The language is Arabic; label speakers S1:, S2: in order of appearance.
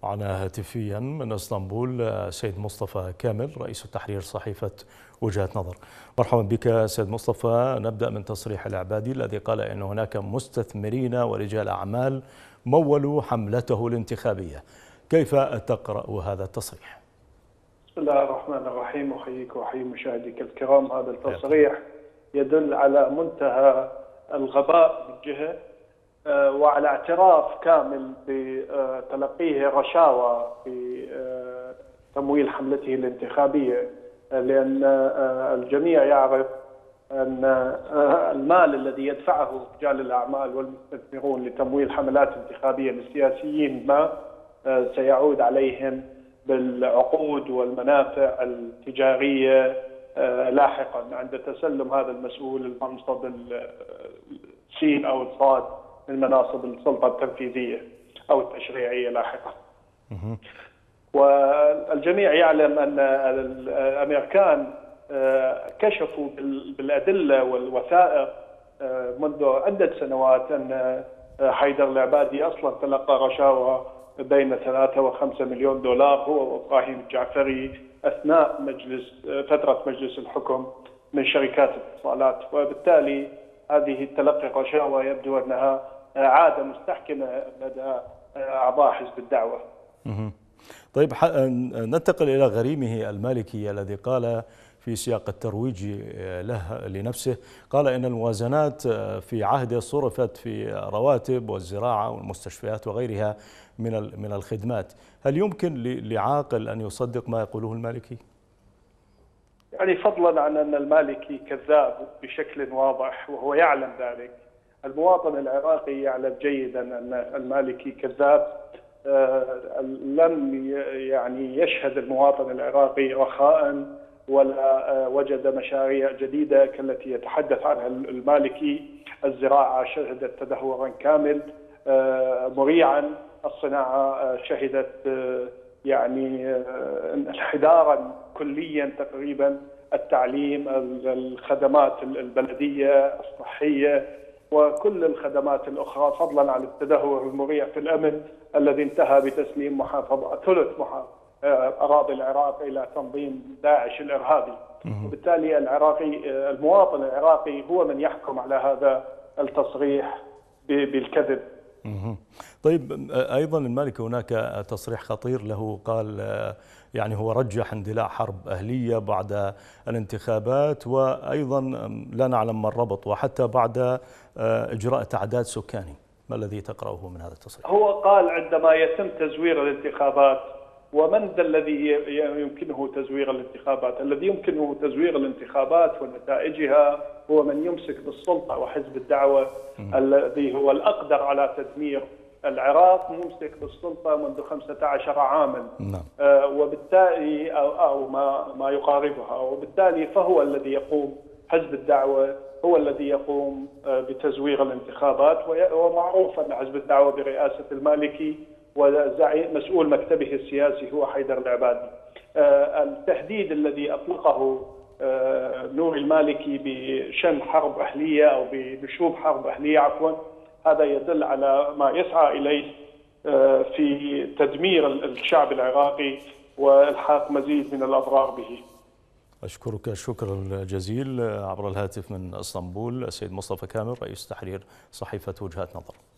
S1: معنا هاتفيا من اسطنبول سيد مصطفى كامل رئيس التحرير صحيفة وجهة نظر. مرحبا بك سيد مصطفى. نبدأ من تصريح العبادي الذي قال أن هناك مستثمرين ورجال أعمال مولوا حملته الانتخابية، كيف تقرأ هذا التصريح؟
S2: بسم الله الرحمن الرحيم، أحييك وأحيي مشاهديك الكرام. هذا التصريح يدل على منتهى الغباء من جهة، وعلى اعتراف كامل بتلقيه رشاوى في تمويل حملته الانتخابية، لأن الجميع يعرف أن المال الذي يدفعه رجال الأعمال والمستثمرون لتمويل حملات انتخابية للسياسيين ما سيعود عليهم بالعقود والمنافع التجارية لاحقا عند تسلم هذا المسؤول المنصب السين أو الصاد من مناصب السلطة التنفيذية أو التشريعية لاحقا. والجميع يعلم أن الأمريكان كشفوا بالأدلة والوثائق منذ عدة سنوات أن حيدر العبادي أصلا تلقى رشاوى بين 3 و5 مليون دولار هو وإبراهيم الجعفري أثناء فترة مجلس الحكم من شركات الاتصالات، وبالتالي هذه تلقي الرشاوى يبدو أنها عادة مستحكمة لدى أعضاء حزب الدعوة.
S1: طيب، ننتقل إلى غريمه المالكي الذي قال في سياق الترويج له لنفسه، قال إن الموازنات في عهده صرفت في رواتب والزراعة والمستشفيات وغيرها من الخدمات. هل يمكن لعاقل أن يصدق ما يقوله المالكي؟
S2: يعني فضلا عن أن المالكي كذاب بشكل واضح وهو يعلم ذلك، المواطن العراقي يعلم جيدا أن المالكي كذاب. لم يعني يشهد المواطن العراقي رخاء ولا وجد مشاريع جديدة كالتي يتحدث عنها المالكي. الزراعة شهدت تدهورا كامل مريعا، الصناعة شهدت يعني انحدارا كليا تقريبا، التعليم، الخدمات البلدية الصحية وكل الخدمات الأخرى، فضلا عن التدهور المريع في الأمن الذي انتهى بتسليم ثلث أراضي العراق إلى تنظيم داعش الإرهابي. وبالتالي المواطن العراقي هو من يحكم على هذا التصريح بالكذب.
S1: طيب، أيضا المالكي هناك تصريح خطير له، قال يعني هو رجح اندلاع حرب أهلية بعد الانتخابات، وأيضا لا نعلم ما الربط، وحتى بعد إجراء تعداد سكاني. ما الذي تقرأه من هذا التصريح؟
S2: هو قال عندما يتم تزوير الانتخابات، ومن ذا الذي يمكنه تزوير الانتخابات؟ الذي يمكنه تزوير الانتخابات ونتائجها هو من يمسك بالسلطة، وحزب الدعوة الذي هو الأقدر على تدمير العراق ممسك بالسلطة منذ 15 عاما. وبالتالي أو ما يقاربها، وبالتالي فهو الذي يقوم، حزب الدعوة هو الذي يقوم بتزوير الانتخابات. ومعروف أن حزب الدعوة برئاسة المالكي وزعيم مسؤول مكتبه السياسي هو حيدر العبادي. التهديد الذي أطلقه نور المالكي بشن حرب أهلية أو بنشوب حرب أهلية عفوا، هذا يدل على ما يسعى إليه في تدمير الشعب العراقي والحاق مزيد من الأضرار به.
S1: أشكرك الشكر الجزيل عبر الهاتف من اسطنبول السيد مصطفى كامل رئيس تحرير صحيفة وجهة نظر.